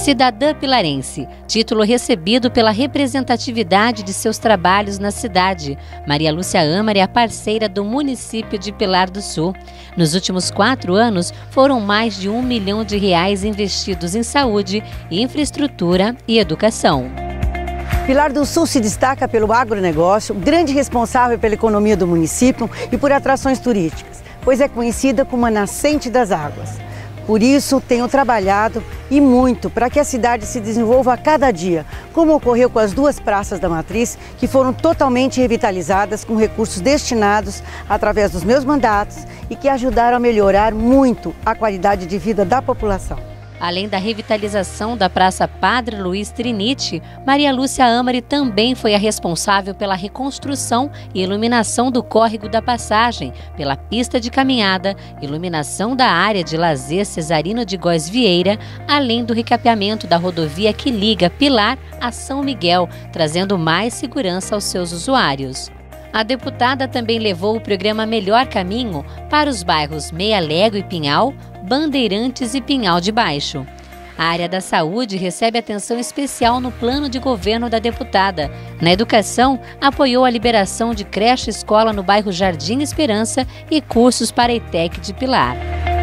Cidadã pilarense, título recebido pela representatividade de seus trabalhos na cidade. Maria Lúcia Amari é a parceira do município de Pilar do Sul. Nos últimos 4 anos, foram mais de R$1 milhão investidos em saúde, infraestrutura e educação. Pilar do Sul se destaca pelo agronegócio, grande responsável pela economia do município e por atrações turísticas, pois é conhecida como a nascente das águas. Por isso, tenho trabalhado e muito para que a cidade se desenvolva a cada dia, como ocorreu com as 2 praças da Matriz, que foram totalmente revitalizadas com recursos destinados através dos meus mandatos e que ajudaram a melhorar muito a qualidade de vida da população. Além da revitalização da Praça Padre Luiz Trinite, Maria Lúcia Amari também foi a responsável pela reconstrução e iluminação do Córrego da Passagem, pela pista de caminhada, iluminação da área de lazer Cesarino de Góes Vieira, além do recapeamento da rodovia que liga Pilar a São Miguel, trazendo mais segurança aos seus usuários. A deputada também levou o programa Melhor Caminho para os bairros Meia Légua e Pinhal, Bandeirantes e Pinhal de Baixo. A área da saúde recebe atenção especial no plano de governo da deputada. Na educação, apoiou a liberação de creche-escola no bairro Jardim Esperança e cursos para a ETEC de Pilar.